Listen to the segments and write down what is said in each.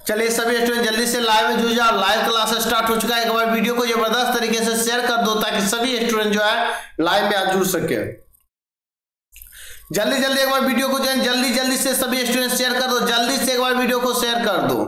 चलिए सभी स्टूडेंट जल्दी से लाइव में जुड़ जाओ, लाइव क्लास स्टार्ट हो चुका है। एक बार वीडियो को जबरदस्त तरीके से शेयर कर दो ताकि सभी स्टूडेंट जो है लाइव में आज जुड़ सके। जल्दी जल्दी एक बार वीडियो को जल्दी से सभी स्टूडेंट शेयर कर दो, जल्दी से एक बार वीडियो को शेयर कर दो।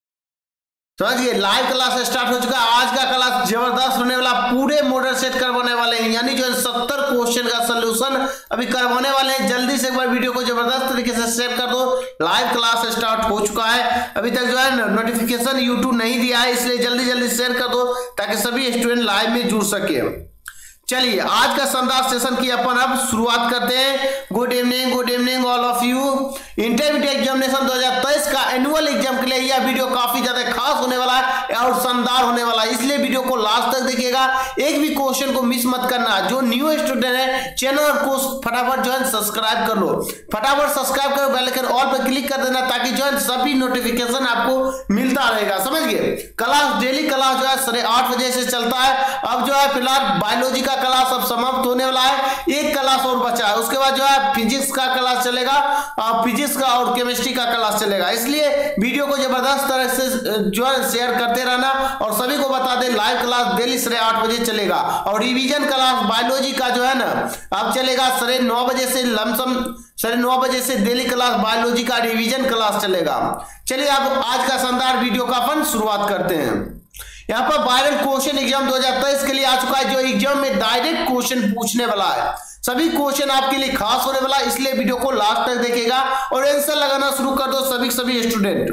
समझिए लाइव क्लास स्टार्ट हो चुका है। आज का क्लास जबरदस्त होने वाला, पूरे मॉडल सेट करवाने वाले हैं, यानी जो 70 क्वेश्चन का सोल्यूशन अभी करवाने वाले हैं। जल्दी से एक बार वीडियो को जबरदस्त तरीके से शेयर कर दो। लाइव क्लास स्टार्ट हो चुका है, अभी तक जो है नोटिफिकेशन यूट्यूब नहीं दिया है, इसलिए जल्दी शेयर कर दो ताकि सभी स्टूडेंट लाइव में जुड़ सके। चलिए आज का शानदार सेशन की अपन अब शुरुआत करते हैं। Good evening all of you. Intermediate examination 2023 का एनुअल एग्जाम के लिए यह वीडियो काफी ज्यादा खास होने वाला है और शानदार होने वाला है, इसलिए वीडियो को लास्ट तक देखिएगा। एक भी क्वेश्चन को मिस मत करना। जो न्यू स्टूडेंट है चैनल को फटाफट जो है सब्सक्राइब कर लो, फटाफट सब्सक्राइब करो, बेल आइकन ऑल पर क्लिक कर देना ताकि जो है सभी नोटिफिकेशन आपको मिलता रहेगा। समझ गए। क्लास डेली क्लास जो है 8:30 बजे से चलता है। अब जो है फिलहाल बायोलॉजी का क्लास अब समाप्त होने वाला है, एक क्लास और बचा है। उसके बाद जो है फिजिक्स का क्लास चलेगा, फिजिक्स का और केमिस्ट्री का क्लास चलेगा। इसलिए वीडियो को जबरदस्त तरह से जो है शेयर करते रहना और सभी को बता दें लाइव क्लास डेली 8:30 बजे चलेगा। और रिवीजन क्लास बायोलॉजी का जो है ना अब चलेगा 9:30 बजे से, लमसम 9:30 बजे से डेली क्लास बायोलॉजी का रिवीजन क्लास चलेगा। चलिए अब आज का शानदार वीडियो का अपन शुरुआत करते हैं। यहाँ पर वायरल क्वेश्चन एग्जाम 2023 के लिए आ चुका है, जो एग्जाम में डायरेक्ट क्वेश्चन पूछने वाला है। सभी क्वेश्चन आपके लिए खास होने वाला है, इसलिए वीडियो को लास्ट तक देखिएगा और आंसर लगाना शुरू कर दो सभी स्टूडेंट।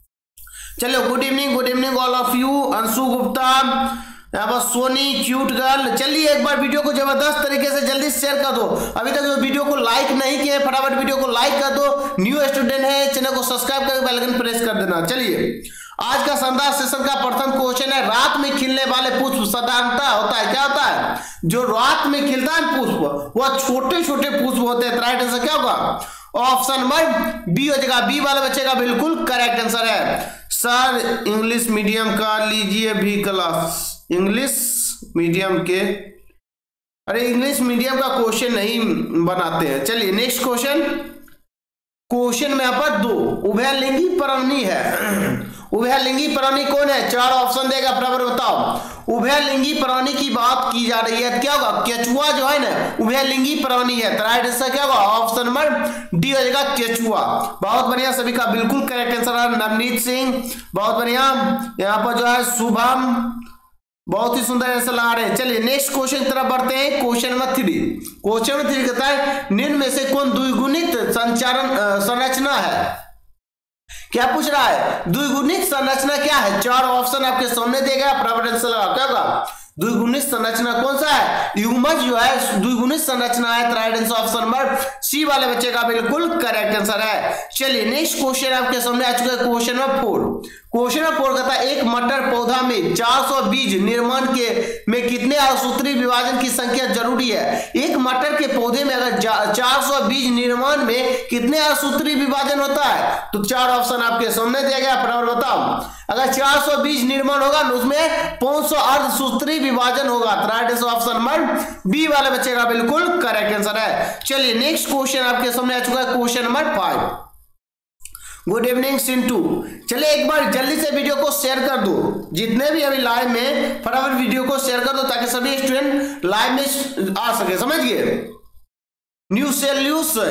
चलो good evening all of you. Anshu Gupta, यहाँ पर सोनी क्यूट गर्ल। चलिए एक बार वीडियो को जबरदस्त तरीके से जल्दी शेयर कर दो। अभी तक जो वीडियो को लाइक नहीं किए फटाफट वीडियो को लाइक कर दो। न्यू स्टूडेंट है चैनल को सब्सक्राइब करके बेल आइकन प्रेस कर देना। चलिए आज का शानदार सेशन का प्रथम क्वेश्चन है, रात में खिलने वाले पुष्प साधारणतः होता है, क्या होता है? जो रात में खिलता है पुष्प वह छोटे छोटे पुष्प होते हैं। राइट आंसर क्या होगा? ऑप्शन नंबर बी हो जाएगा। बी वाले बच्चे का बिल्कुल करेक्ट आंसर है। सर इंग्लिश मीडियम का लीजिए भी क्लास। इंग्लिश मीडियम के, अरे इंग्लिश मीडियम का क्वेश्चन नहीं बनाते हैं। चलिए नेक्स्ट क्वेश्चन में यहाँ पर 2 उभयलिंगी प्राणी है। उभयलिंगी प्राणी कौन है? 4 ऑप्शन देगा, बराबर बताओ। उभयलिंगी प्राणी की बात की जा रही है, क्या होगा? केचुआ जो है ना उभयलिंगी प्राणी है। राइट आंसर क्या होगा? ऑप्शन नंबर डी हो जाएगा केचुआ। बहुत बढ़िया, सभी का बिल्कुल करेक्ट आंसर है। नवनीत सिंह बहुत बढ़िया। यहाँ पर जो है शुभम बहुत ही सुंदर आंसर लगा रहे हैं। चलिए नेक्स्ट क्वेश्चन की तरफ बढ़ते हैं। Question number 3। क्वेश्चन नंबर 3 कहता है निम्न में से कौन द्विगुणित संरचना है? क्या पूछ रहा है? द्विगुणित संरचना क्या है? 4 ऑप्शन आपके सामने देगा, बराबर आंसर लगा। क्या होगा? द्विगुणित संरचना कौन सा है? युग्मज जो है द्विगुणित संरचना है। Right answer option number C वाले बच्चे का बिल्कुल करेक्ट आंसर है। चलिए नेक्स्ट क्वेश्चन आपके सामने आ चुका है। Question number 4। क्वेश्चन नंबर 4 कहता है एक मटर पौधा में 400 बीज निर्माण में कितने असूत्री विभाजन की संख्या जरूरी है? एक मटर के पौधे में अगर 400 बीज निर्माण में कितने असूत्री विभाजन होता है? तो 4 ऑप्शन आपके सामने दिया गया, बराबर बताओ। अगर 400 बीज निर्माण होगा तो उसमें 500 अर्धसूत्री विभाजन होगा। Right answer option number B वाले बच्चे का बिल्कुल करेक्ट आंसर है। चलिए नेक्स्ट क्वेश्चन आपके सामने आ चुका है। Question number 5। Good evening Sintu. चलिए एक बार जल्दी से वीडियो को शेयर कर दो, जितने भी अभी लाइव में फटाफट वीडियो को शेयर कर दो ताकि सभी स्टूडेंट लाइव में आ सके। समझिए न्यूसेल्यूस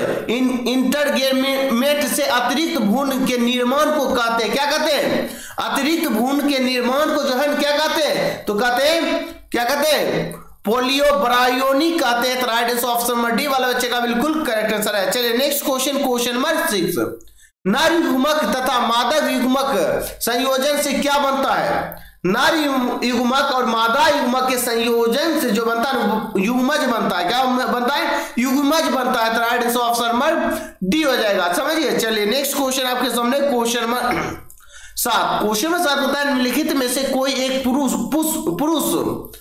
इंटरगेमेट से अतिरिक्त भ्रूण के निर्माण को कहते हैं, क्या कहते हैं? अतिरिक्त भ्रूण के निर्माण को जो है क्या कहते हैं? तो कहते हैं, क्या कहते हैं? पोलियोब्रायोनी कहते हैं। Right answer option number D वाला बच्चे का बिल्कुल करेक्ट आंसर है। चलिए नेक्स्ट क्वेश्चन नंबर 6। नर युग्मक तथा मादा युग्मक संयोजन से क्या बनता है? नर युग्मक और मादा युग्मक के संयोजन से जो बनता है युग्मज बनता है। क्या बनता है? युग्मज बनता है। Right answer option number D हो जाएगा। समझिए। चलिए नेक्स्ट क्वेश्चन आपके सामने क्वेश्चन नंबर 7। क्वेश्चन नंबर 7 होता है निम्नलिखित में से कोई एक पुरुष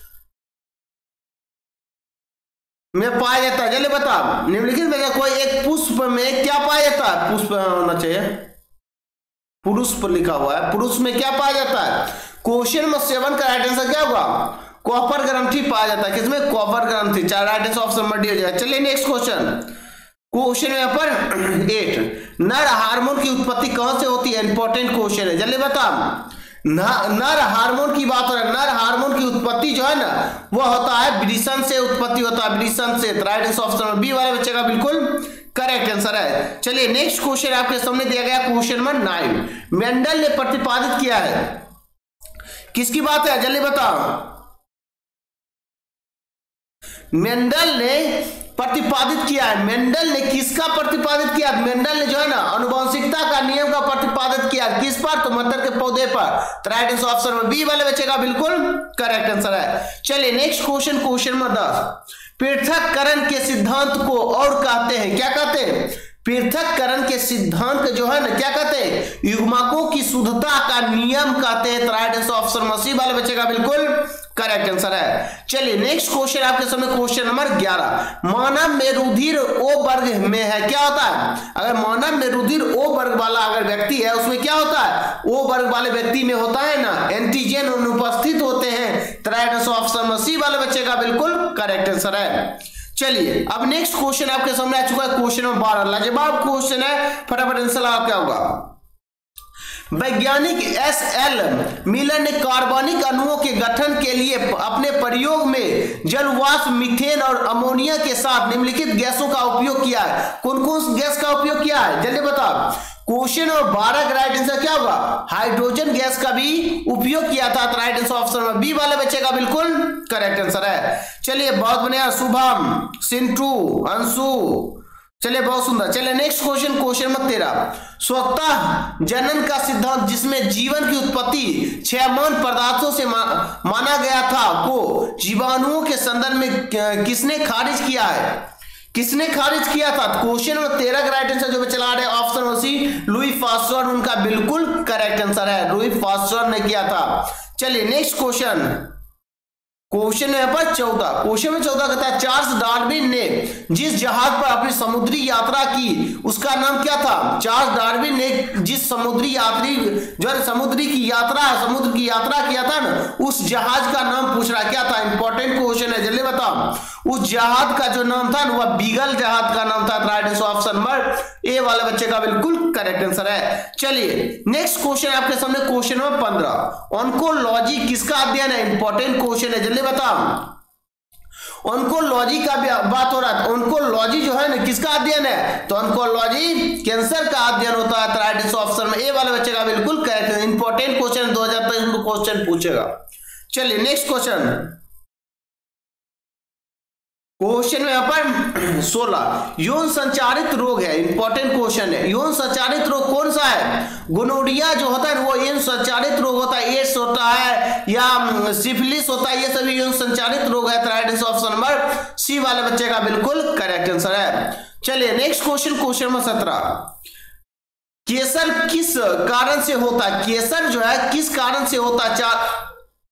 में पाया जाता है। चलिए बताओ निम्नलिखित में से कोई एक पुष्प में क्या पाया जाता है? पुष्प होना चाहिए, पुरुष पर लिखा हुआ है। पुरुष में क्या पाया जाता है? क्वेश्चन नंबर 7 का राइट आंसर क्या होगा? कॉपर ग्रंथि पाया जाता है। किसमें? कॉपर ग्रंथि। 4 right answer option number D हो जाएगा। चलिए नेक्स्ट क्वेश्चन क्वेश्चन यहाँ पर 8, नर हार्मोन की उत्पत्ति कहां से होती है? इंपॉर्टेंट क्वेश्चन है, जल्दी बता। नर हार्मोन की बात हो रहा है, नर हार्मोन की उत्पत्ति जो है ना वो होता है वृषण से, उत्पत्ति होता है वृषण से। राइट ऑप्शन बी वाले बच्चे का बिल्कुल करेक्ट आंसर है। चलिए नेक्स्ट क्वेश्चन आपके सामने दिया गया क्वेश्चन नंबर 9, मेंडल ने प्रतिपादित किया है, किसकी बात है? जल्दी बताओ। मेंडल ने प्रतिपादित किया है, मेंडल ने किसका प्रतिपादित किया? मेंडल ने जो है ना आनुवंशिकता का नियम का प्रतिपादित किया, किस पर? तो मटर के पौधे पर। राइट ऑप्शन में बी वाले बच्चे का बिल्कुल करेक्ट आंसर है। चलिए नेक्स्ट क्वेश्चन, क्वेश्चन नंबर 10, पृथक्करण के सिद्धांत को और कहते हैं, क्या कहते हैं? पृथक्करण के सिद्धांत जो है ना क्या कहते हैं? युग्मकों की शुद्धता का नियम कहते हैं। राइट ऑप्शन में सी वाले बच्चे का बिल्कुल करेक्ट आंसर है। चलिए नेक्स्ट क्वेश्चन आपके सामने क्वेश्चन नंबर 11, मानव में रुधिर ओ वर्ग में है, क्या होता है? अगर मानव में रुधिर ओ वर्ग वाला अगर व्यक्ति है उसमें क्या होता है? ओ वर्ग वाले व्यक्ति में होता है ना एंटीजन अनुपस्थित होते हैं। राइट ऑप्शन में सी वाले बच्चे का बिल्कुल करेक्ट आंसर है। चलिए अब नेक्स्ट क्वेश्चन आपके सामने आ चुका है क्वेश्चन नंबर 12, लाजवाब क्वेश्चन है, फटाफट आंसर लगा क्या होगा? वैज्ञानिक एस.एल. मिलर ने कार्बनिक अणुओं के गठन के लिए अपने प्रयोग में जलवाष्प, मीथेन और अमोनिया के साथ निम्नलिखित गैसों का उपयोग किया है। कौन कौन गैस का उपयोग किया है? जल्दी बताओ। क्वेश्चन और 12 का राइट आंसर क्या होगा? हाइड्रोजन गैस का भी उपयोग किया था। राइट ऑप्शन में बी वाले बच्चे का बिल्कुल करेक्ट आंसर है। चलिए बहुत बढ़िया, शुभम, सिंटू, अंशु, चलिए बहुत सुंदर। चलिए नेक्स्ट क्वेश्चन, क्वेश्चन नंबर 13, स्वतः जनन का सिद्धांत जिसमें जीवन की उत्पत्ति क्षयमान पदार्थों से माना गया था को जीवाणुओं के संदर्भ में किसने खारिज किया है? किसने खारिज किया था? क्वेश्चन नंबर 13 का राइट आंसर जो चला रहे ऑप्शन सी लुई पास्चर, उनका बिल्कुल करेक्ट आंसर है, लुई पास्चर ने किया था। चलिए नेक्स्ट क्वेश्चन, क्वेश्चन है पर 14, क्वेश्चन में 14 कहता है चार्ल्स डार्विन ने जिस जहाज पर अपनी समुद्री यात्रा की उसका नाम क्या था? चार्ल्स डार्विन ने जिस समुद्री यात्री जो है समुद्र की यात्रा किया था ना उस जहाज का नाम पूछ रहा, क्या था? इंपॉर्टेंट क्वेश्चन है, जल्दी बताओ। उस जहाज का जो नाम था वह बीगल जहाज का नाम था। राइट ऑप्शन नंबर ए वाले बच्चे का बिल्कुल करेक्ट आंसर है। चलिए नेक्स्ट क्वेश्चन आपके सामने क्वेश्चन नंबर 15, ऑन्कोलॉजी किसका अध्ययन है? इंपॉर्टेंट क्वेश्चन है, जल्दी बताओ। ऑन्कोलॉजी का बात हो रहा है, ऑन्कोलॉजी जो है ना किसका अध्ययन है? तो ऑन्कोलॉजी कैंसर का अध्ययन होता है। राइट ऑप्शन में ए वाले बच्चे का बिल्कुल करेक्ट है। इंपॉर्टेंट क्वेश्चन 2023 में क्वेश्चन पूछेगा। चलिए नेक्स्ट क्वेश्चन, क्वेश्चन में यहाँ पर 16, यौन संचारित रोग है, इंपॉर्टेंट क्वेश्चन है। यौन संचारित रोग कौन सा है? गोनोरिया जो होता है वो यौन संचारित रोग होता है, एड्स होता है या सिफिलिस होता है, ये सभी यौन संचारित रोग है। राइट ऑप्शन नंबर सी वाले बच्चे का बिल्कुल करेक्ट आंसर है। चलिए नेक्स्ट क्वेश्चन, क्वेश्चन नंबर 17, केसर किस कारण से होता है? केसर जो है किस कारण से होता है?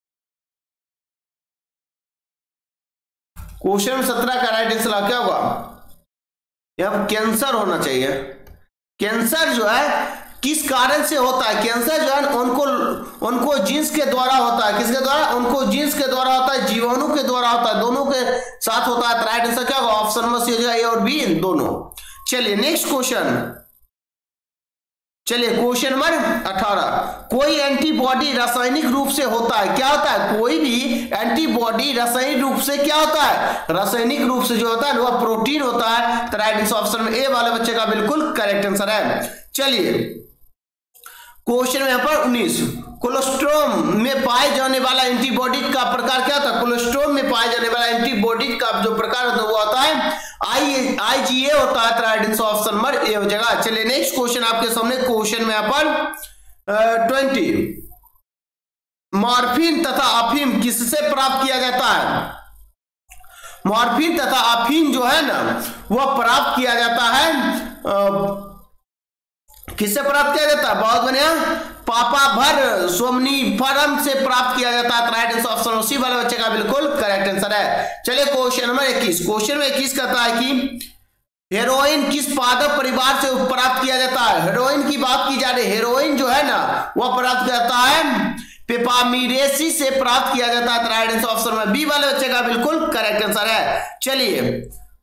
क्वेश्चन 17 का राइट आंसर क्या होगा? यहां कैंसर होना चाहिए। कैंसर जो है किस कारण से होता है? कैंसर जो है उनको जीन्स के द्वारा होता है, किसके द्वारा? उनको जीन्स के द्वारा होता है, जीवाणु के द्वारा होता है, दोनों के साथ होता है। राइट आंसर क्या होगा? ऑप्शन में सी हो जाएगा, ए और बी दोनों। चलिए नेक्स्ट क्वेश्चन, चलिए क्वेश्चन नंबर 18, कोई एंटीबॉडी रासायनिक रूप से होता है, क्या होता है? कोई भी एंटीबॉडी रासायनिक रूप से क्या होता है? रासायनिक रूप से जो होता है वह प्रोटीन होता है। तो राइट ऑप्शन में ए वाले बच्चे का बिल्कुल करेक्ट आंसर है। चलिए क्वेश्चन में यहाँ पर 19, कोलेस्ट्रोम में पाए जाने वाला एंटीबॉडी का प्रकार क्या होता है? कोलेस्ट्रोम में पाए जाने वाला एंटीबॉडी का जो प्रकार होता है वो होता है IgA होता है। राइट ऑप्शन नंबर ए हो जाएगा। चलिए नेक्स्ट क्वेश्चन आपके सामने, क्वेश्चन में यहाँ पर 20, मॉर्फिन तथा अफीम किससे प्राप्त किया जाता है? मॉर्फिन तथा अफीम जो है ना वह प्राप्त किया जाता है किससे प्राप्त किया जाता है? बहुत बढ़िया, पापाभर सोमनीफरम से प्राप्त किया जाता है। राइट ऑप्शन उसी वाले बच्चे का बिल्कुल करेक्ट आंसर है। चलिए क्वेश्चन नंबर 21, क्वेश्चन में 21 कहता है कि हेरोइन किस पादप परिवार से प्राप्त किया जाता है? हेरोइन की बात की जा रही है, हेरोइन जो है ना वह प्राप्त किया जाता है पेपामीरेसी से प्राप्त किया जाता है। राइट ऑप्शन में बी वाले बच्चे का बिल्कुल करेक्ट आंसर है। चलिए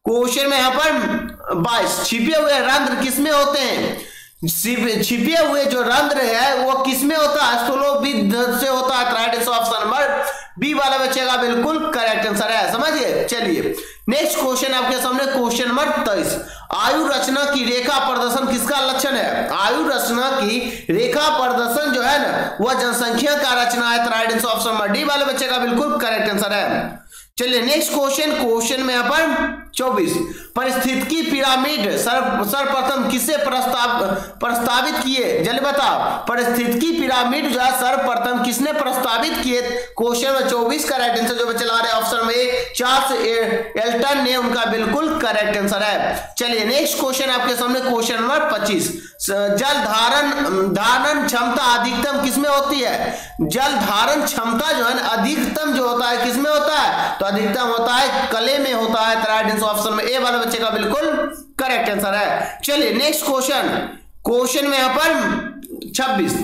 क्वेश्चन में यहाँ पर 22 छिपे हुए रंध्र किसमें होते हैं? छिपे हुए जो रंध्र है वो किसमें होता है? स्थूलोविद से होता है। Right answer option number B वाला बच्चे का बिल्कुल करेक्ट आंसर है। समझ गए? चलिए नेक्स्ट क्वेश्चन आपके सामने क्वेश्चन नंबर 23 आयु रचना की रेखा प्रदर्शन किसका लक्षण है? आयु रचना की रेखा प्रदर्शन जो है ना वह जनसंख्या का रचना है। Right answer option number D वाले बच्चे का बिल्कुल करेक्ट आंसर है। चलिए नेक्स्ट क्वेश्चन में यहाँ पर 24 परिस्थितिकी पिरामिड सर्वप्रथम किसे प्रस्तावित किए? जल्दी बताओ, परिस्थितिकी पिरामिड जो है सर्वप्रथम किसने प्रस्तावित किए? क्वेश्चन में 24 का राइट आंसर जो बच्चे ला रहे हैं ऑप्शन में चार्ल्स एल्टन ने उनका बिल्कुल करेक्ट आंसर है। चलिए नेक्स्ट क्वेश्चन आपके सामने क्वेश्चन नंबर 25 जल धारण क्षमता अधिकतम किसमें होती है? जल धारण क्षमता जो है अधिकतम जो होता है किसमें होता है? तो अधिकतम होता है कले में होता है। राइट आंसर ऑप्शन में ए वाला बच्चे का बिल्कुल करेक्ट आंसर है। चलिए नेक्स्ट क्वेश्चन में यहां पर 26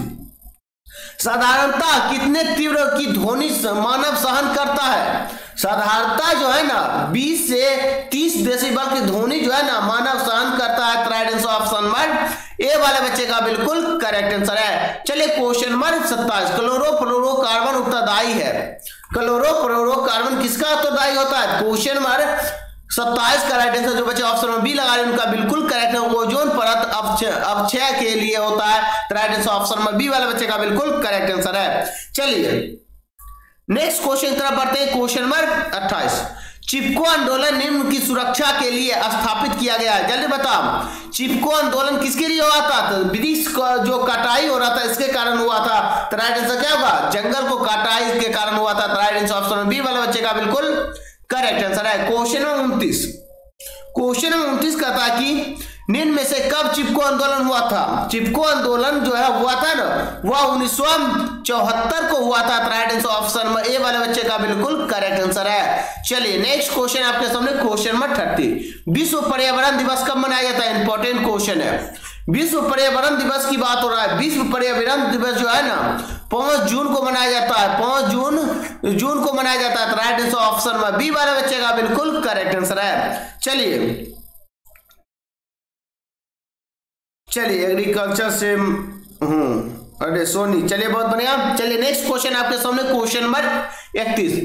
साधारणतः कितने तीव्र की ध्वनि मानव सहन करता है? साधारणतः जो है ना 20 से 30 डेसिबल की ध्वनि जो है ना मानव सहन करता है। Right answer option number A वाले बच्चे का बिल्कुल करेक्ट आंसर है। चलिए क्वेश्चन नंबर 27 क्लोरोफ्लोरोकार्बन उत्तरदायी है। क्लोरोफ्लोरोकार्बन किसका उत्तरदायी होता है? क्वेश्चन नंबर 27 का राइट आंसर जो बच्चे ऑप्शन में बी लगा रहे हैं उनका बिल्कुल करेक्ट है। ओजोन परत अवक्षय के लिए होता है। राइट आंसर ऑप्शन में बी वाले बच्चे का बिल्कुल करेक्ट आंसर है। चलिए नेक्स्ट क्वेश्चन की तरफ बढ़ते हैं। क्वेश्चन नंबर 28 चिपको आंदोलन निम्न की सुरक्षा के लिए स्थापित किया गया है। जल्दी बताओ चिपको आंदोलन किसके लिए हुआ था? तो वृक्ष जो कटाई हो रहा था इसके कारण हुआ था। तो राइट आंसर क्या होगा? जंगल को कटाई के कारण हुआ था। राइट आंसर ऑप्शन बी वाला बच्चे का बिल्कुल करेक्ट आंसर है। क्वेश्चन नंबर 29 कहता है कि निम्न में से कब चिपको आंदोलन हुआ था? चिपको आंदोलन जो है हुआ था ना वह 1974 को हुआ था। राइट आंसर ऑप्शन में ए वाले बच्चे का बिल्कुल करेक्ट आंसर है। चलिए नेक्स्ट क्वेश्चन आपके सामने क्वेश्चन नंबर 30 विश्व पर्यावरण दिवस कब मनाया जाता है? इंपॉर्टेंट क्वेश्चन है। विश्व पर्यावरण दिवस की बात हो रहा है। विश्व पर्यावरण दिवस जो है ना 5 जून को मनाया जाता है। 5 जून को मनाया जाता है। राइट आंसर ऑप्शन में बी वाले बच्चे का बिल्कुल करेक्ट आंसर है। चलिए एग्रीकल्चर से अरे सोनी, चलिए बहुत बढ़िया। चलिए नेक्स्ट क्वेश्चन आपके सामने क्वेश्चन नंबर 31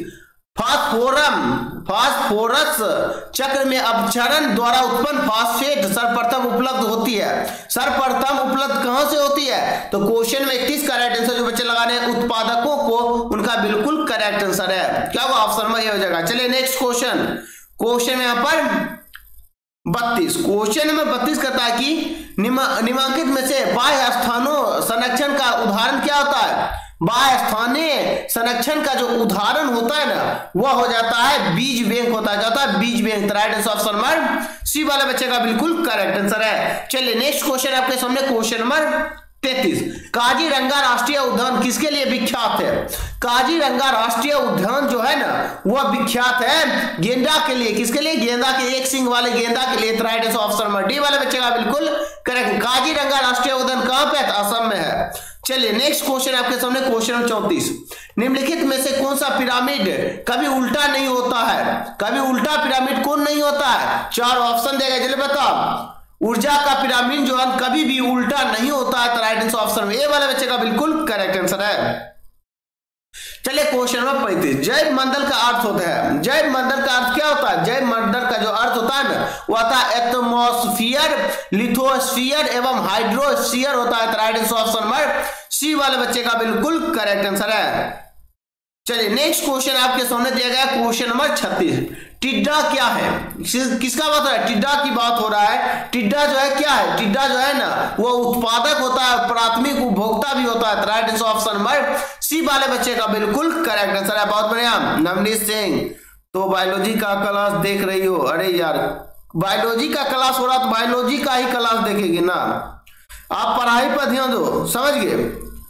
फास्फोरस चक्र में अपक्षरण द्वारा उत्पन्न फास्फेट सर्वप्रथम उपलब्ध होती है। सर्वप्रथम उपलब्ध कहां से होती है? तो क्वेश्चन में 31 का राइट आंसर जो बच्चे लगाने हैं उत्पादकों को उनका बिल्कुल करेक्ट आंसर है। क्या होगा? ऑप्शन में ये हो जाएगा। चलिए नेक्स्ट क्वेश्चन में यहां पर 32 क्वेश्चन नंबर 32 कहता है कि निम्नलिखित में से बाह्य स्थानों संरक्षण का उदाहरण क्या होता है? बाह्य स्थानीय संरक्षण का जो उदाहरण होता है ना वह हो जाता है बीज बैंक होता है। क्या होता है? बीज bank. Right answer option number C वाले बच्चे का बिल्कुल करेक्ट आंसर है। चलिए नेक्स्ट क्वेश्चन आपके सामने क्वेश्चन नंबर 33 काजीरंगा राष्ट्रीय उद्यान किसके लिए विख्यात है? काजीरंगा राष्ट्रीय उद्यान जो है ना वह विख्यात है गेंदा के लिए। किसके लिए? गेंदा के एक सिंग वाले गेंदा के लिए। Right answer option number D वाले बच्चे का बिल्कुल करेक्ट। काजीरंगा राष्ट्रीय उद्यान कहां पे है? असम में है। चलिए नेक्स्ट क्वेश्चन आपके सामने क्वेश्चन नंबर 34 निम्नलिखित में से कौन सा पिरामिड कभी उल्टा नहीं होता है? कभी उल्टा पिरामिड कौन नहीं होता है? 4 ऑप्शन देगा, जल्दी बताओ। ऊर्जा का पिरामिड जो है कभी भी उल्टा नहीं होता है। राइट आंसर ऑप्शन में ए वाले बच्चे का बिल्कुल करेक्ट आंसर है। चलिए क्वेश्चन नंबर 35 जैव मंडल का अर्थ होता है। जैव मंडल का अर्थ क्या होता है? जैव मंडल का जो अर्थ होता है ना वो होता है एटमॉस्फियर, लिथोस्फियर एवं हाइड्रोस्फियर होता है। Right answer option number C वाले बच्चे का बिल्कुल करेक्ट आंसर है। चलिए नेक्स्ट क्वेश्चन आपके सामने दिया गया क्वेश्चन नंबर 36 टिड्डा क्या है? किसका बात हो रहा है? टिड्डा की बात हो रहा है। टिड्डा जो है क्या है? टिड्डा जो है ना वो उत्पादक होता है, प्राथमिक उपभोक्ता भी होता है। Right answer option number C वाले बच्चे का बिल्कुल करेक्ट आंसर है। बहुत बढ़िया नवनीत सिंह, तो बायोलॉजी का क्लास देख रही हो? अरे यार बायोलॉजी का क्लास हो रहा तो बायोलॉजी का ही क्लास देखेगी ना। आप पढ़ाई पर ध्यान दो, समझ गए?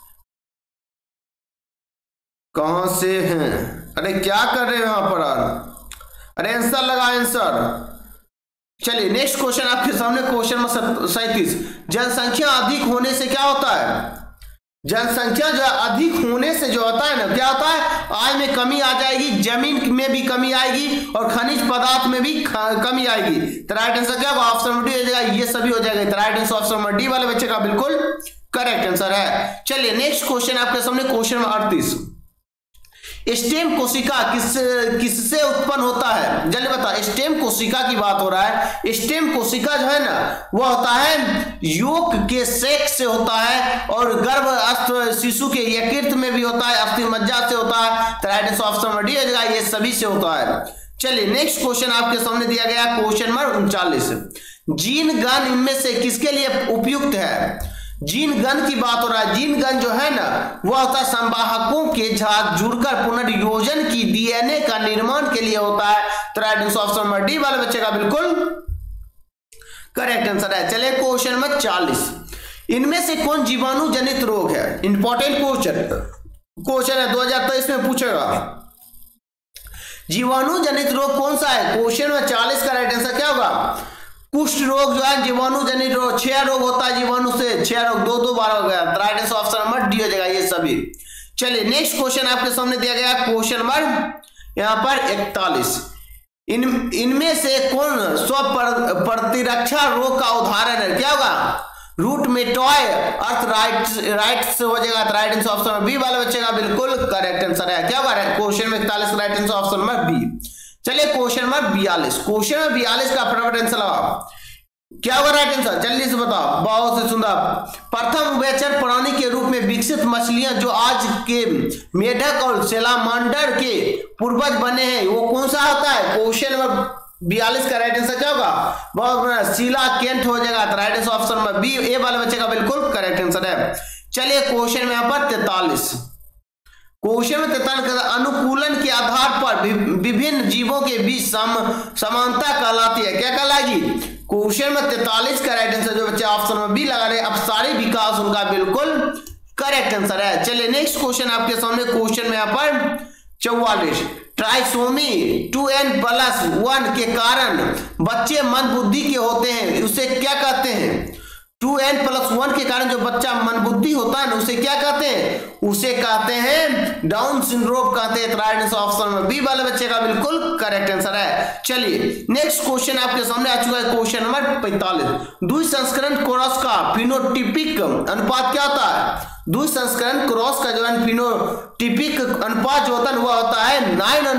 कहां से हैं? अरे क्या कर रहे हो यहां पर? अरे आंसर लगा आंसर। चलिए नेक्स्ट क्वेश्चन आपके सामने क्वेश्चन नंबर 37 जनसंख्या अधिक होने से क्या होता है? जनसंख्या जो अधिक होने से जो होता है ना, क्या होता है, आय में कमी आ जाएगी, जमीन में भी कमी आएगी और खनिज पदार्थ में भी कमी आएगी। तो राइट आंसर क्या होगा, ऑप्शन नंबर डी हो जाएगा, ये सभी हो जाएगा। तो right answer option number D वाले बच्चे का बिल्कुल करेक्ट आंसर है। चलिए नेक्स्ट क्वेश्चन आपके सामने, क्वेश्चन नंबर 38। स्टेम कोशिका किससे उत्पन्न होता है, जल्दी बता। स्टेम कोशिका की बात हो रहा है। स्टेम कोशिका जो है ना, वह होता है योक के सेक से होता है और गर्भस्थ शिशु के यकृत में भी होता है, अस्थि मज्जा से होता है। तो right answer option number D हो जाएगा, ये सभी से होता है। चलिए नेक्स्ट क्वेश्चन आपके सामने दिया गया, क्वेश्चन नंबर 39। जीन गन इनमें से किसके लिए उपयुक्त है। जीन गन की बात हो रहा है। जीन गन जो है ना, वह होता है संवाहकों के साथ जुड़कर पुनर्योजन की डीएनए का निर्माण के लिए होता है। तो right answer option number D वाले बच्चे का बिल्कुल करेक्ट आंसर है। चलिए क्वेश्चन नंबर 40। इनमें से कौन जीवाणु जनित रोग है। इंपॉर्टेंट क्वेश्चन है, 2023 में पूछेगा। जीवाणु जनित रोग कौन सा है। क्वेश्चन नंबर 40 का राइट आंसर क्या होगा, कुष्ठ रोग जो है जीवाणु जनित रोग। 6 रोग होता है जीवाणु से, 6 रोग, 2 बार हो गया। Right answer option number D हो जाएगा, ये सभी। चलिए नेक्स्ट क्वेश्चन आपके सामने दिया गया, क्वेश्चन नंबर यहाँ पर 41। इनमें से कौन स्व प्रतिरक्षा रोग का उदाहरण है। क्या होगा, रूट मेटॉय राइट से हो जाएगा। Right answer option number B वाले बच्चे का बिल्कुल करेक्ट आंसर है। क्या होगा क्वेश्चन में 41 right answer option number B. चलिए क्वेश्चन नंबर 42। क्वेश्चन नंबर 42 का फटाफट आंसर लगाओ, क्या होगा राइट आंसर, जल्दी से बताओ। बहुत से सुंदर। प्रथम उभयचर प्राणी के रूप में विकसित मछलियां जो आज के मेढक और सैलामांडर के पूर्वज बने हैं, वो कौन सा होता है। क्वेश्चन नंबर 42 का राइट आंसर क्या होगा, बहुत सीला केंट हो जाएगा। Right answer option number B A वाले बच्चे का बिल्कुल करेक्ट आंसर है। चलिए क्वेश्चन में यहाँ पर 43। क्वेश्चन में 43 अनुकूलन के आधार पर विभिन्न जीवों के बीच समानता कहलाती है। क्या कहलाएगी। क्वेश्चन में 43 का राइट आंसर जो बच्चे ऑप्शन में बी लगा रहे, अपसारी विकास उनका बिल्कुल करेक्ट आंसर है। चलिए नेक्स्ट क्वेश्चन आपके सामने, क्वेश्चन में यहाँ पर 44। ट्राइसोमी 2n+1 के कारण बच्चे मंदबुद्धि के होते हैं, उसे क्या कहते हैं। 2n+1 के कारण जो बच्चा मंदबुद्धि होता है ना, उसे क्या कहते हैं, उसे कहते हैं डाउन सिंड्रोम कहते हैं। राइट आंसर ऑप्शन में बी वाले बच्चे का बिल्कुल करेक्ट आंसर है। चलिए नेक्स्ट क्वेश्चन आपके सामने आ चुका है, क्वेश्चन नंबर 45। द्विसंस्करण क्रॉस का फिनोटिपिक अनुपात क्या होता है। द्विसंस्करण क्रॉस का जो है फिनोटिपिक अनुपात जो होता है वह होता है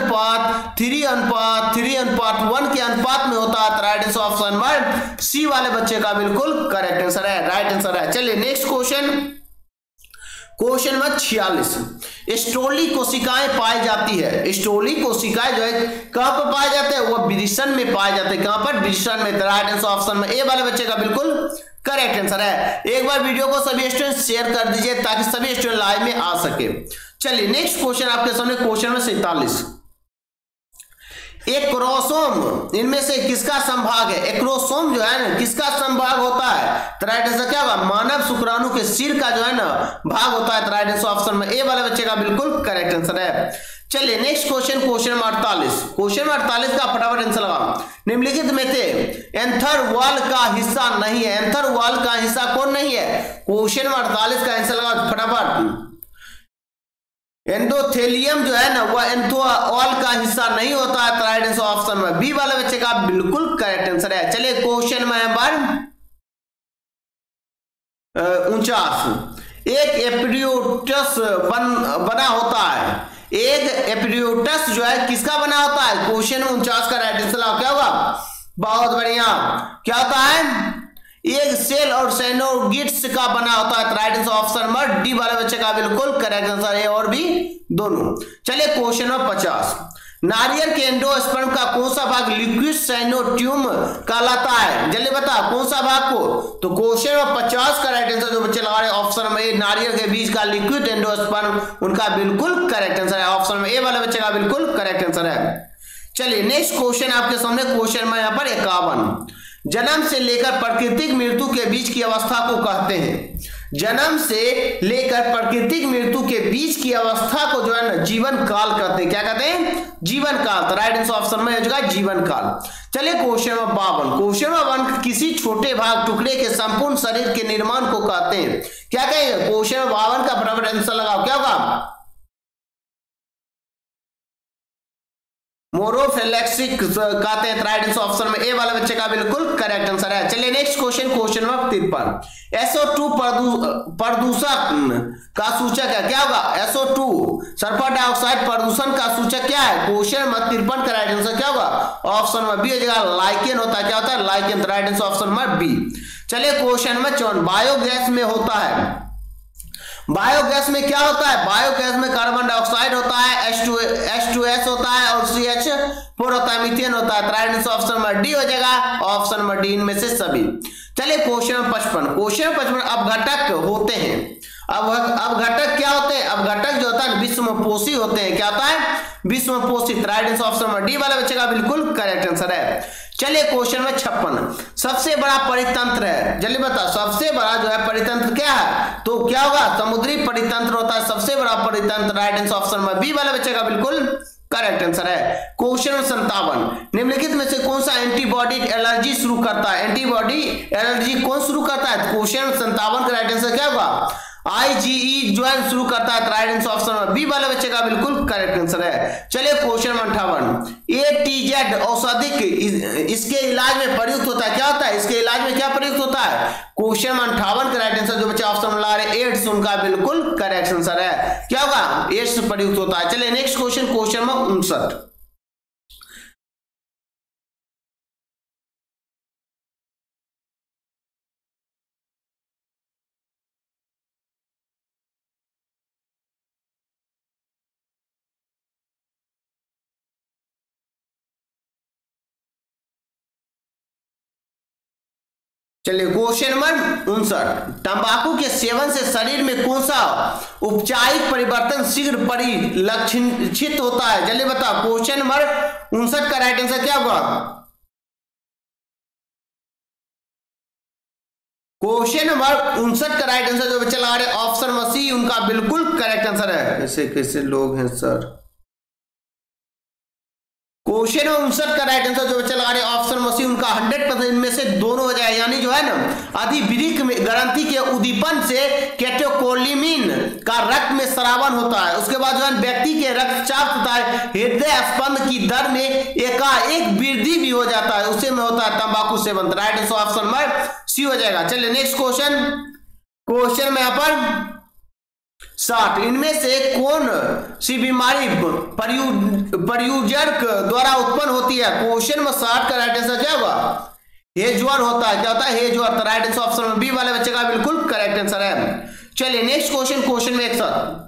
9:3:3:1 के अनुपात में होता है। Right answer option number C वाले बच्चे का बिल्कुल करेक्ट आंसर है, राइट आंसर है। चलिए नेक्स्ट क्वेश्चन, क्वेश्चन नंबर 46। स्टोली कोशिकाएं पाई जाती है। स्टोली कोशिकाएं जो है कहां पर पाए जाते हैं, वह वृषण में पाए जाते हैं। कहां पर, वृषण में। राइट आंसर ऑप्शन में ए वाले बच्चे का बिल्कुल करेक्ट आंसर है। एक बार वीडियो को सभी स्टूडेंट शेयर कर दीजिए ताकि सभी स्टूडेंट लाइव में आ सके। चलिए नेक्स्ट क्वेश्चन आपके सामने, क्वेश्चन में 47। एक क्रोमोसोम इनमें से किसका संभाग है। एक क्रोमोसोम जो है ना, किसका संभाग होता है। तो राइट आंसर क्या होगा, मानव शुक्राणु के सिर का जो है ना भाग होता है। तो राइट आंसर ऑप्शन में ए वाले बच्चे का बिल्कुल करेक्ट आंसर है। चलिए next question, question number 48। Question number 48 का फटाफट आंसर लगाओ। निम्नलिखित में से एंथर वॉल का हिस्सा नहीं है। एंथर वॉल का हिस्सा कौन नहीं है। क्वेश्चन नंबर 48 का आंसर लगाओ फटाफट। एंडोथेलियम जो है ना, वह एंथोवॉल का हिस्सा नहीं होता है। राइट आंसर ऑप्शन में बी वाले बच्चे का बिल्कुल करेक्ट आंसर है। चलिए क्वेश्चन नंबर 49। एक एपिड्यूटस बना होता है। एक एपिड्यूटस जो है किसका बना होता है। क्वेश्चन 49 का राइट आंसर क्या होगा, बहुत बढ़िया। क्या होता है, एक सेल और साइनोगिट्स का बना होता है। Right answer option number D वाले बच्चे का बिल्कुल करेक्ट आंसर है, और भी दोनों। चलिए क्वेश्चन नंबर 50। नारियल के एंडोस्पर्म का कौन सा भाग लिक्विड साइनोट्यूम कहलाता है। जल्दी बता कौन सा भाग को। तो क्वेश्चन नंबर 50 का राइट आंसर जो बच्चे लगा रहे ऑप्शन में ए, नारियल के बीज का लिक्विड एंडोस्पर्म उनका बिल्कुल करेक्ट आंसर है। ऑप्शन में ए वाले बच्चे का बिल्कुल करेक्ट आंसर है। चलिए नेक्स्ट क्वेश्चन आपके सामने, क्वेश्चन में यहाँ पर 51। जन्म से लेकर प्राकृतिक मृत्यु के बीच की अवस्था को कहते हैं। जन्म से लेकर प्राकृतिक मृत्यु के बीच की अवस्था को जो है ना जीवन काल कहते हैं। क्या कहते हैं? जीवन काल। तो राइट आंसर ऑप्शन में हो जाएगा जीवन काल। चलिए क्वेश्चन नंबर 52। क्वेश्चन नंबर 1 किसी छोटे भाग टुकड़े के संपूर्ण शरीर के निर्माण को कहते हैं। क्या कहेंगे? क्वेश्चन नंबर 52 का बराबर आंसर लगाओ। क्या होगा? मोरोफेलेक्सिक कहते हैं। राइट आंसर ऑप्शन में ए वाला बच्चे का बिल्कुल करेक्ट आंसर है। चलिए next question, question number 53। SO2 प्रदूषण का सूचक है। क्या होगा? SO2 सल्फर डाइऑक्साइड प्रदूषण का सूचक क्या है? क्वेश्चन नंबर 53 का राइट आंसर क्या होगा? ऑप्शन नंबर बी हो जाएगा, लाइकेन होता है। क्या होता है? Lichen. Right answer option number B. चलिए क्वेश्चन नंबर 54। बायोगैस में होता है। बायोगैस में क्या होता है? बायोगैस में कार्बन डाइऑक्साइड होता है, H2S होता है और CH4 होता है, मीथेन होता है। Right answer option number D हो जाएगा, ऑप्शन नंबर डी इनमें से सभी। चलिए क्वेश्चन नंबर 55। क्वेश्चन 55 अपघटक होते हैं। अब घटक क्या होते हैं? अब घटक जो होता है विषमपोषी होते हैं। क्या होता है? विषमपोषित। Right answer option number D वाला बच्चे का बिल्कुल करेक्ट आंसर है। चलिए क्वेश्चन में 56। सबसे बड़ा परितंत्र है। जल्दी बताओ, सबसे बड़ा जो है परितंत्र क्या है? तो क्या होगा? समुद्री परितंत्र होता है सबसे बड़ा परितंत्र। राइट आंसर ऑप्शन में बी वाला बच्चे का बिल्कुल करेक्ट आंसर है। क्वेश्चन 57। निम्नलिखित में से कौन सा एंटीबॉडी एलर्जी शुरू करता है? एंटीबॉडी एलर्जी कौन शुरू करता है? क्वेश्चन 57 का राइट आंसर क्या होगा? IgE जो है शुरू करता है। राइट आंसर ऑप्शन में बी वाले बच्चे का बिल्कुल करेक्ट आंसर है। चलिए क्वेश्चन 58। ATZ औषधिक इसके इलाज में प्रयुक्त होता है। क्या होता है? इसके इलाज में क्या प्रयुक्त होता है? क्वेश्चन 58 का राइट आंसर जो बच्चे ऑप्शन में ला रहे एड्स उनका बिल्कुल करेक्ट आंसर है। क्या होगा? एड्स प्रयुक्त होता है। चलिए नेक्स्ट क्वेश्चन, क्वेश्चन नंबर 59। चलिए क्वेश्चन नंबर 59। तंबाकू के सेवन से शरीर में कौन सा उपचारिक परिवर्तन शीघ्र परिलक्षित होता है? जल्दी बताओ। क्वेश्चन नंबर 59 का राइट आंसर क्या होगा? क्वेश्चन नंबर 59 का राइट आंसर जो बच्चे लगा रहे ऑप्शन नंबर सी उनका बिल्कुल करेक्ट आंसर है। ऐसे कैसे लोग हैं सर? क्वेश्चन 59 का राइट आंसर जो बच्चे लगा रहे ऑप्शन नंबर सी उनका 100% इनमें से दोनों हो जाए। यानी जो है ना अधिवृक्क में ग्रंथि के उद्दीपन से कैटेकोलिमिन का रक्त में स्रावन होता है। उसके बाद जो है व्यक्ति के रक्तचाप तथा हृदय स्पंद की दर में एकाएक वृद्धि भी हो जाता है। उसे में होता है तंबाकू सेवन। Right answer option number C हो जाएगा। चलिए नेक्स्ट क्वेश्चन, क्वेश्चन में यहाँ पर 60। इनमें से कौन सी बीमारी परयूजक द्वारा उत्पन्न होती है? क्वेश्चन में 60 का राइट आंसर क्या होगा? हेजवर होता है। क्या होता है? हेजवर। राइट आंसर ऑप्शन में बी वाले बच्चे का बिल्कुल करेक्ट आंसर है। चलिए नेक्स्ट क्वेश्चन, क्वेश्चन में 61।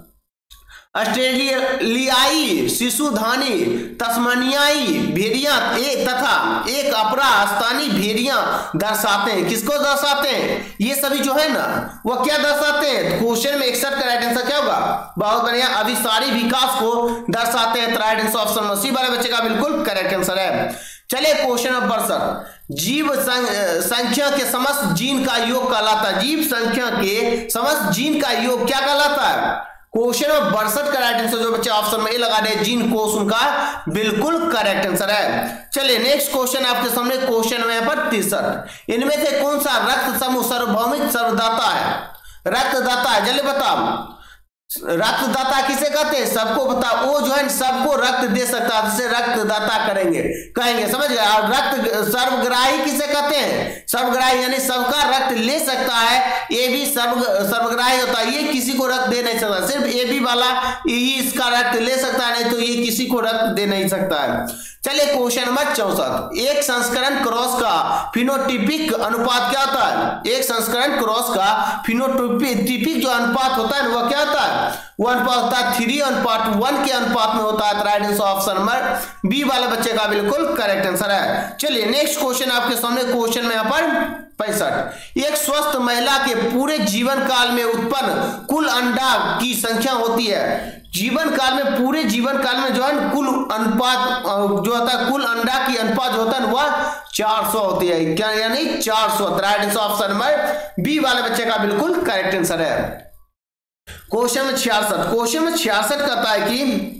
ऑस्ट्रेलियाई शिशुधानी तस्मानियाई भेड़िया तथा एक अपरा स्थानीय भेड़िया दर्शाते हैं। किसको दर्शाते हैं? ये सभी जो है ना वो क्या दर्शाते हैं? क्वेश्चन में 61 का राइट आंसर क्या होगा? बहुत बढ़िया, अभिसारी विकास को दर्शाते हैं। राइट आंसर ऑप्शन में सी वाले बच्चे का बिल्कुल करेक्ट आंसर है। चलिए क्वेश्चन नंबर 62। जीव संख्या के समस्त जीन का योग कहलाता है। जीव संख्या के समस्त जीन का योग क्या कहलाता है? क्वेश्चन नंबर 62 का राइट आंसर जो बच्चे ऑप्शन में ए लगा रहे जीन कोष उनका बिल्कुल करेक्ट आंसर है। चलिए नेक्स्ट क्वेश्चन आपके सामने, क्वेश्चन में पर 63। इनमें से कौन सा रक्त समूह सार्वभौमिक सर्वदाता है? रक्तदाता है। जल्दी बताओ, रक्तदाता किसे कहते हैं? सबको बताओ। वो जो है सबको रक्त दे सकता है, जिसे रक्तदाता कहेंगे। समझ गए? और रक्त सर्वग्राही किसे कहते हैं? सर्वग्राही यानी सबका रक्त ले सकता है। ये भी सर्वग्राही होता है। ये किसी को रक्त दे नहीं सकता, सिर्फ ए बी वाला यही इसका रक्त ले सकता है, नहीं तो ये किसी को रक्त दे नहीं सकता है। चलिए क्वेश्चन नंबर 64। एक संस्करण क्रॉस का फिनोटिपिक अनुपात क्या होता है? एक संस्करण क्रॉस का फिनोटिपिक जो अनुपात होता है वह क्या होता है? वो अनुपात होता है 3:1 के अनुपात में होता है। Right answer option number B वाले बच्चे का बिल्कुल करेक्ट आंसर है। चलिए नेक्स्ट क्वेश्चन आपके सामने, क्वेश्चन में यहाँ पर 65। एक स्वस्थ महिला के पूरे जीवन काल में उत्पन्न कुल अंडा की संख्या होती है, जीवन काल में, पूरे जीवन काल में जो है कुल अनुपात जो होता है, कुल अंडा की अनुपात जो होता है वह 400 होती है। क्या यानी 400। Right answer option number B वाले बच्चे का बिल्कुल करेक्ट आंसर है। क्वेश्चन में 66 कहता है कि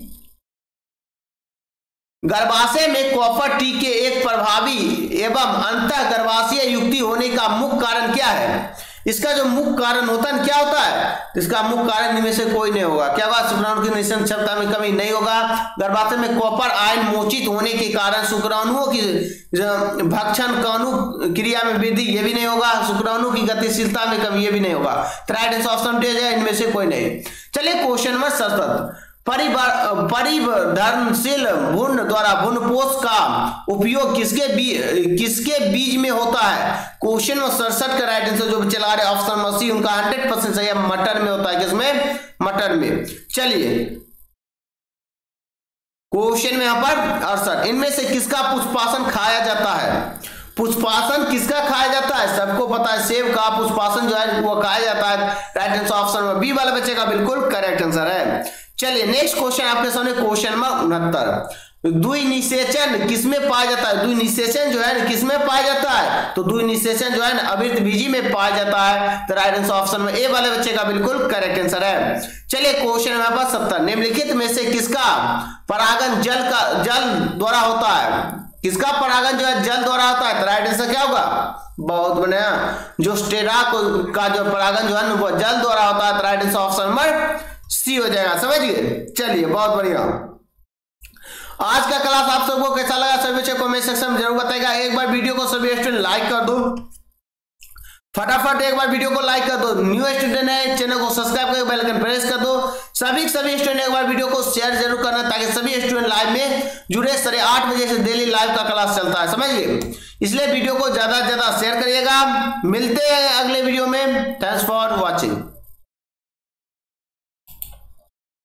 गर्भाशय में कॉपर टी के एक प्रभावी एवं अंतः गर्भाशय युक्ति होने का मुख्य कारण क्या है? इसका जो मुख्य कारण होता है क्या होता है? इसका मुख्य कारण इनमें से कोई नहीं होगा। क्या होगा? शुक्राणु की निषेचन क्षमता में कमी नहीं होगा। गर्भाशय में कॉपर आयन मोचित होने के कारण शुक्राणुओं की भक्षण काणु क्रिया में वृद्धि, ये भी नहीं होगा। शुक्राणु की गतिशीलता में कमी, ये भी नहीं होगा। राइट आंसर ऑप्शन डी है, इनमें से कोई नहीं। चलिए क्वेश्चन नंबर 67। परिवर्धनशील भ्रूण द्वारा भ्रूणपोष का उपयोग किसके बीज में होता है? क्वेश्चन में 67 का राइट आंसर जो चला रहे ऑप्शन नंबर सी उनका 100% सही है, मटर में होता है। किसमें? मटर में। चलिए क्वेश्चन में यहां पर 68, इनमें से किसका पुष्पासन खाया जाता है? पुष्पासन किसका खाया जाता है? सबको पता है सेब का पुष्पासन जो है वो खाया जाता है। Right answer option number B वाले बच्चे का बिल्कुल करेक्ट आंसर है। चलिए नेक्स्ट क्वेश्चन आपके सामने, क्वेश्चन नंबर 69। द्विनिषेचन किसमें पाया जाता है? द्विनिषेचन जो है किसमें पाया जाता है? तो द्विनिषेचन जो है ना आवृतबीजी में पाया जाता है। तो राइट आंसर ऑप्शन में ए वाले बच्चे का बिल्कुल करेक्ट आंसर है। चलिए क्वेश्चन नंबर 70। निम्नलिखित में से किसका परागण जल द्वारा होता है? किसका परागण जो है जल द्वारा होता है? तो राइट आंसर क्या होगा? बहुत बढ़िया, जो स्टेरा का जो परागण जो है वो जल द्वारा होता है। तो right answer option number C हो जाएगा। समझ गए? चलिए बहुत बढ़िया। आज का क्लास आप सबको कैसा लगा सभी बच्चों कमेंट सेक्शन में जरूर बताइएगा। एक बार वीडियो को सभी स्टूडेंट लाइक कर दो, फटाफट एक बार वीडियो को लाइक कर दो। न्यू स्टूडेंट है चैनल को सब्सक्राइब करके बेल आइकन प्रेस कर दो। सभी स्टूडेंट एक बार वीडियो को शेयर जरूर करना ताकि सभी स्टूडेंट लाइव में जुड़े। 8:30 बजे से डेली लाइव का क्लास चलता है, समझिए। इसलिए वीडियो को ज्यादा से ज्यादा शेयर करिएगा। मिलते हैं अगले वीडियो में। Thanks for watching.